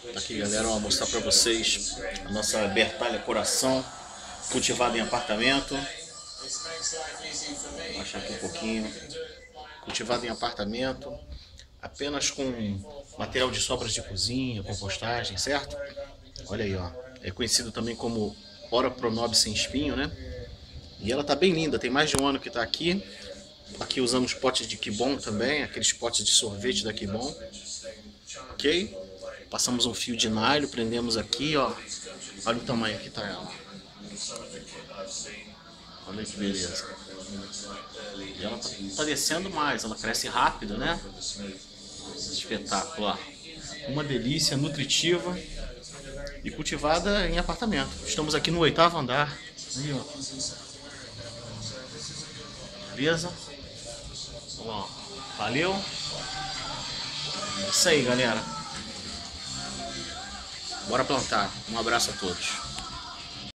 Aqui, galera, vou mostrar para vocês a nossa Bertalha Coração, cultivada em apartamento. Vou baixar aqui um pouquinho. Cultivada em apartamento, apenas com material de sobras de cozinha, compostagem, certo? Olha aí, ó. É conhecido também como Ora Pronobis sem espinho, né? E ela tá bem linda, tem mais de um ano que tá aqui. Aqui usamos potes de Kibon também, aqueles potes de sorvete da Kibon. Ok? Passamos um fio de nylon, prendemos aqui, ó. Olha o tamanho que tá ela. Olha que beleza. E ela tá descendo mais, ela cresce rápido, né? Espetáculo, ó. Uma delícia, nutritiva e cultivada em apartamento. Estamos aqui no 8º andar. Aí, ó. Beleza? Ó, valeu. É isso aí, galera. Bora plantar. Um abraço a todos.